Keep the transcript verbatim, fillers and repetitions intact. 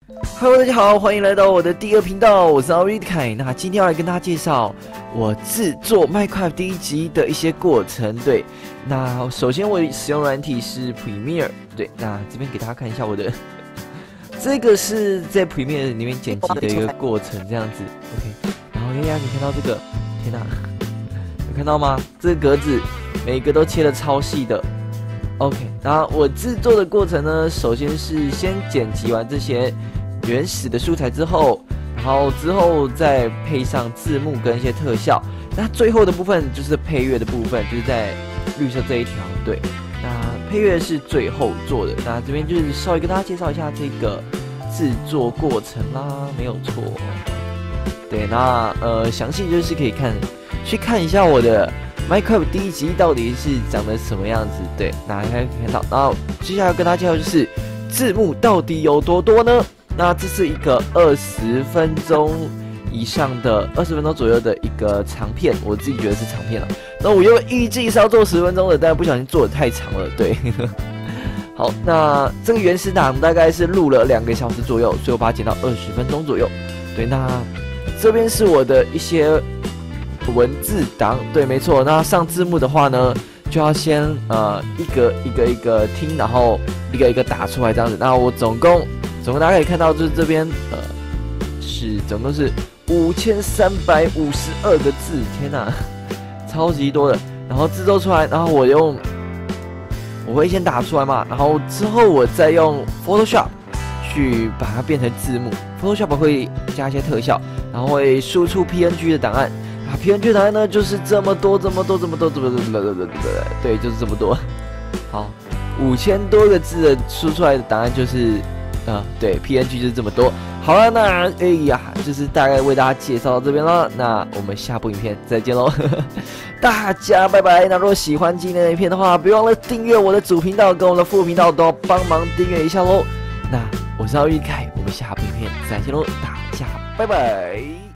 Hello， 大家好，欢迎来到我的第二频道，我是阿瑞凯。那今天要来跟大家介绍我制作 Minecraft 第一集的一些过程。对，那首先我使用软体是 Premiere。对，那这边给大家看一下我的，这个是在 Premiere 里面剪辑的一个过程，这样子。OK， 然后大家可以看到这个，天哪，有看到吗？这个格子每个都切得超细的。OK， 那我制作的过程呢，首先是先剪辑完这些原始的素材之后，然后之后再配上字幕跟一些特效。那最后的部分就是配乐的部分，就是在绿色这一条。对，那配乐是最后做的。那这边就是稍微跟大家介绍一下这个制作过程啦，没有错。对，那呃详细就是可以看去看一下我的Minecraft 第一集到底是长得什么样子。对，那大家可以看到。然后接下来要跟大家介绍就是字幕到底有多多呢？那这是一个二十分钟以上的二十分钟左右的一个长片，我自己觉得是长片了。那我又预计是要做十分钟的，但不小心做的太长了。对，好，那这个原始档大概是录了两个小时左右，所以我把它剪到二十分钟左右。对，那这边是我的一些文字档。对，没错。那上字幕的话呢，就要先呃一个一个一个听，然后一个一个打出来这样子。那我总共。总共大家可以看到，就是这边呃是总共是五千三百五十二个字，天哪，超级多的。然后制作出来，然后我用我会先打出来嘛，然后之后我再用 Photoshop 去把它变成字幕。Photoshop 会加一些特效，然后会输出 P N G 的档案。啊 ，P N G 档案呢就是这么多，这么多，这么多，这么多，这么多，对，就是这么多。好，五千多个字的输出来的档案就是。啊、嗯，对 ，P N G 就是这么多。好了，那哎呀，就是大概为大家介绍到这边了。那我们下部影片再见喽，大家拜拜。那如果喜欢今天的影片的话，别忘了订阅我的主频道跟我的副频道，都要帮忙订阅一下喽。那我是奥玉凯，我们下部影片再见喽，大家拜拜。